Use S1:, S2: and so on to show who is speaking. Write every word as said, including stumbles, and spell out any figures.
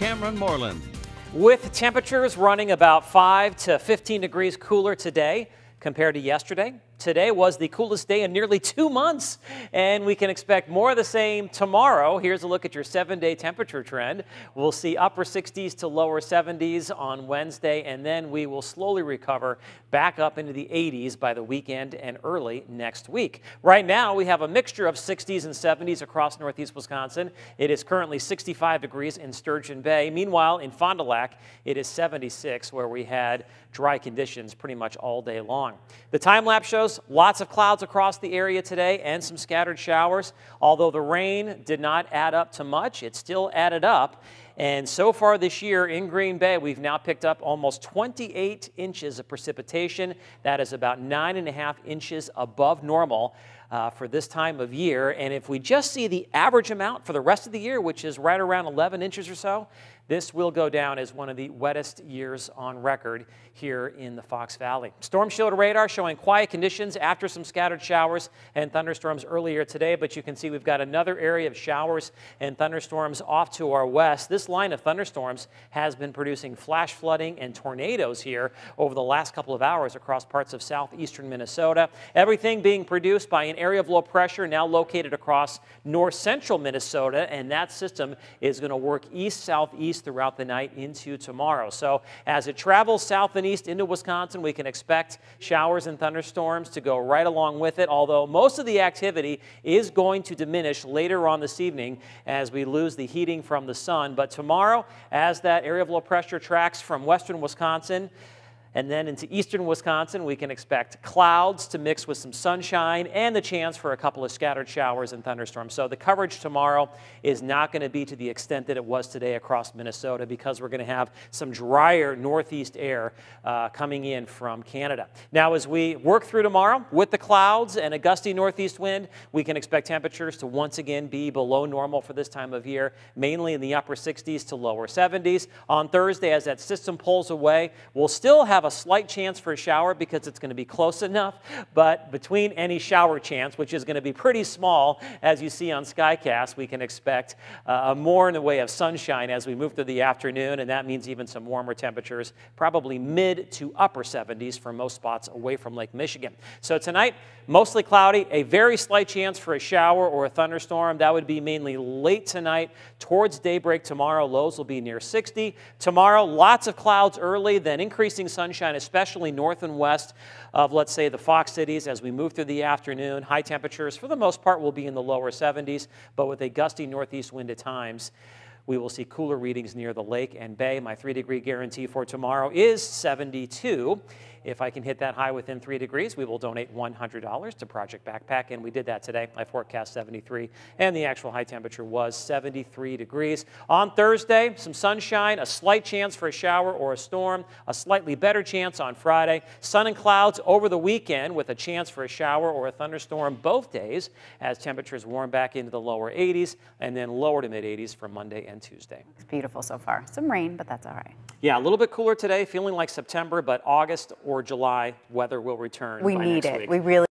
S1: Cameron Moreland.
S2: With temperatures running about five to fifteen degrees cooler today compared to yesterday. Today was the coolest day in nearly two months, and we can expect more of the same tomorrow. Here's a look at your seven-day temperature trend. We'll see upper sixties to lower seventies on Wednesday, and then we will slowly recover back up into the eighties by the weekend and early next week. Right now, we have a mixture of sixties and seventies across northeast Wisconsin. It is currently sixty-five degrees in Sturgeon Bay. Meanwhile, in Fond du Lac, it is seventy-six, where we had dry conditions pretty much all day long. The time-lapse shows lots of clouds across the area today and some scattered showers. Although the rain did not add up to much, it still added up. And so far this year in Green Bay, we've now picked up almost twenty-eight inches of precipitation. That is about nine and a half inches above normal uh, for this time of year. And if we just see the average amount for the rest of the year, which is right around eleven inches or so, this will go down as one of the wettest years on record here in the Fox Valley. Storm Shield radar showing quiet conditions after some scattered showers and thunderstorms earlier today, but you can see we've got another area of showers and thunderstorms off to our west. This line of thunderstorms has been producing flash flooding and tornadoes here over the last couple of hours across parts of southeastern Minnesota. Everything being produced by an area of low pressure now located across north central Minnesota, and that system is going to work east-southeast throughout the night into tomorrow. So as it travels south and east into Wisconsin, we can expect showers and thunderstorms to go right along with it, although most of the activity is going to diminish later on this evening as we lose the heating from the sun. But tomorrow, as that area of low pressure tracks from western Wisconsin and then into eastern Wisconsin, we can expect clouds to mix with some sunshine and the chance for a couple of scattered showers and thunderstorms. So the coverage tomorrow is not going to be to the extent that it was today across Minnesota, because we're going to have some drier northeast air uh, coming in from Canada. Now, as we work through tomorrow with the clouds and a gusty northeast wind, we can expect temperatures to once again be below normal for this time of year, mainly in the upper sixties to lower seventies. On Thursday, as that system pulls away, we'll still have a slight chance for a shower because it's going to be close enough, but between any shower chance, which is going to be pretty small, as you see on Skycast, we can expect uh, more in the way of sunshine as we move through the afternoon, and that means even some warmer temperatures, probably mid to upper seventies for most spots away from Lake Michigan. So tonight, mostly cloudy, a very slight chance for a shower or a thunderstorm. That would be mainly late tonight towards daybreak tomorrow. Lows will be near sixty. Tomorrow, lots of clouds early, then increasing sunshine, especially north and west of, let's say, the Fox cities as we move through the afternoon. High temperatures, for the most part, will be in the lower seventies, but with a gusty northeast wind at times, we will see cooler readings near the lake and bay. My three-degree guarantee for tomorrow is seventy-two. If I can hit that high within three degrees, we will donate one hundred dollars to Project Backpack, and we did that today. I forecast seventy-three, and the actual high temperature was seventy-three degrees. On Thursday, some sunshine, a slight chance for a shower or a storm, a slightly better chance on Friday. Sun and clouds over the weekend with a chance for a shower or a thunderstorm both days as temperatures warm back into the lower eighties and then lower to mid eighties for Monday and Tuesday.
S3: It's beautiful so far. Some rain, but that's all right.
S2: Yeah, a little bit cooler today, feeling like September, but August or July weather will return.
S3: We
S2: by
S3: need
S2: next
S3: it.
S2: week.
S3: We really